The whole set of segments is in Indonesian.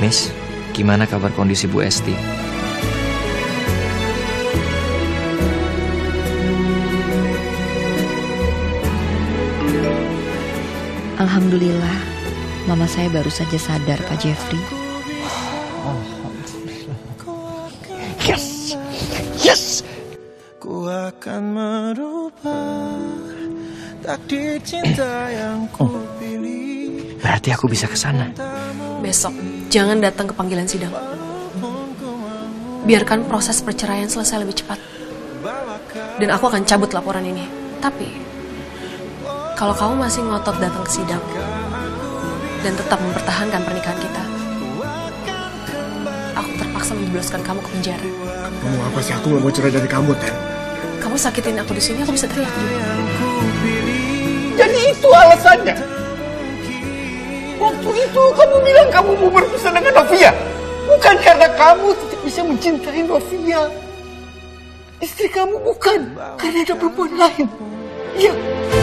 Miss, gimana kabar kondisi Bu Esti? Alhamdulillah, mama saya baru saja sadar, Pak Jeffrey. Yes, yes. Ku akan merubah takdir cinta yang ku pilih. Berarti aku bisa ke sana. Besok, jangan datang ke panggilan sidang. Biarkan proses perceraian selesai lebih cepat. Dan aku akan cabut laporan ini. Tapi, kalau kamu masih ngotot datang ke sidang dan tetap mempertahankan pernikahan kita, aku terpaksa menjebloskan kamu ke penjara. Kamu apa sih? Aku gak mau cerai dari kamu, Ten. Kamu sakitin aku di sini, aku bisa teriak juga. Jadi itu alasannya. Waktu itu kamu bilang kamu mau berpisah dengan Novia. Bukan karena kamu tidak bisa mencintai Novia. Istri kamu bukan. Karena ada perempuan lain. Iya.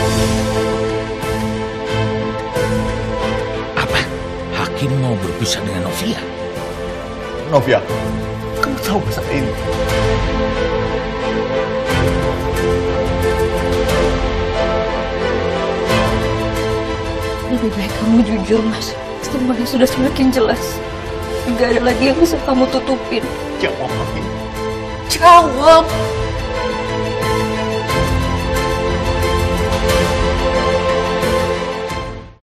Apa? Hakim mau berpisah dengan Novia? Novia, kamu tahu masalah ini? Lebih baik kamu jujur, Mas. Semuanya sudah semakin jelas. Gak ada lagi yang bisa kamu tutupin. Jawab, Novia. Jawab.